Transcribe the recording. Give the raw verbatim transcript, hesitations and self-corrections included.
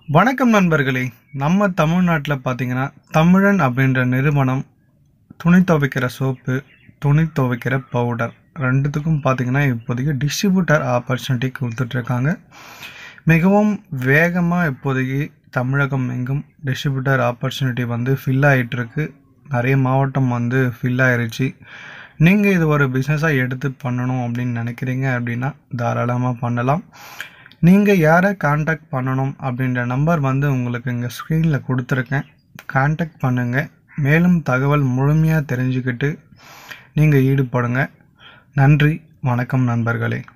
வணக்கம் நண்பர்களே. நம்ம தமிழ்நாட்டில் பார்த்தீங்கன்னா தமிழன் அப்படின்ற நிறுவனம் துணி துவைக்கிற சோப்பு, துணி துவைக்கிற பவுடர் ரெண்டுத்துக்கும் பார்த்தீங்கன்னா இப்போதைக்கு டிஸ்ட்ரிபியூட்டர் ஆப்பர்ச்சுனிட்டி கொடுத்துட்ருக்காங்க. மிகவும் வேகமாக இப்போதைக்கு தமிழகம் எங்கும் டிஸ்ட்ரிபியூட்டர் ஆப்பர்ச்சுனிட்டி வந்து ஃபில் ஆகிட்டுருக்கு. நிறைய மாவட்டம் வந்து ஃபில் ஆகிருச்சு. நீங்கள் இது ஒரு பிஸ்னஸாக எடுத்து பண்ணணும் அப்படின்னு நினைக்கிறீங்க அப்படின்னா தாராளமாக பண்ணலாம். நீங்கள் யாரை காண்டாக்ட் பண்ணணும் அப்படின்ற நம்பர் வந்து உங்களுக்கு இங்கே ஸ்க்ரீனில் கொடுத்துருக்கேன். காண்டாக்ட் பண்ணுங்கள். மேலும் தகவல் முழுமையாக தெரிஞ்சுக்கிட்டு நீங்கள் ஈடுபடுங்க. நன்றி, வணக்கம் நண்பர்களே.